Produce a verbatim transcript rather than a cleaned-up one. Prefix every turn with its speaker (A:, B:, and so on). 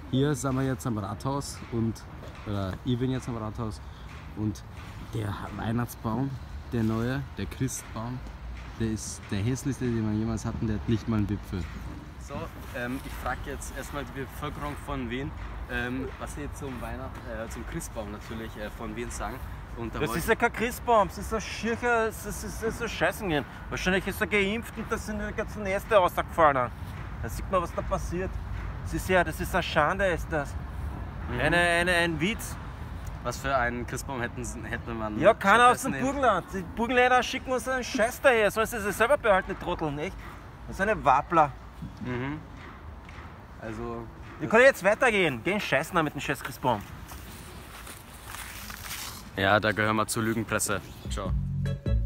A: hier sind wir jetzt am Rathaus und oder ich bin jetzt am Rathaus und der Weihnachtsbaum, der neue, der Christbaum, der ist der hässlichste, den wir jemals hatten, der hat nicht mal einen Wipfel. So, ähm, ich frage jetzt erstmal die Bevölkerung von Wien, ähm, was sie zum Weihnacht, äh, zum Christbaum natürlich äh, von Wien sagen. Und da
B: Das ist ja kein Christbaum, das ist ein schircher, das ist, das ist ein Scheißengen. Wahrscheinlich ist er geimpft und da sind die ganzen Äste rausgefallen. Da sieht man, was da passiert. Das ist ja, das ist eine Schande, ist das.
A: Mhm.
B: Eine, eine, ein Witz.
A: Was für einen Christbaum hätten, hätte man?
B: Ja, keiner aus dem
A: stattdessen
B: Burgenland. Die Burgenländer schicken uns einen Scheiß daher. Sollen sie sich selber behalten, die Trottel, nicht? Das ist eine Wappler.
A: Mhm. Also.
B: Wir können jetzt weitergehen. Gehen scheißen mit dem scheiß Christbaum.
A: Ja, da gehören wir zur Lügenpresse. Ciao.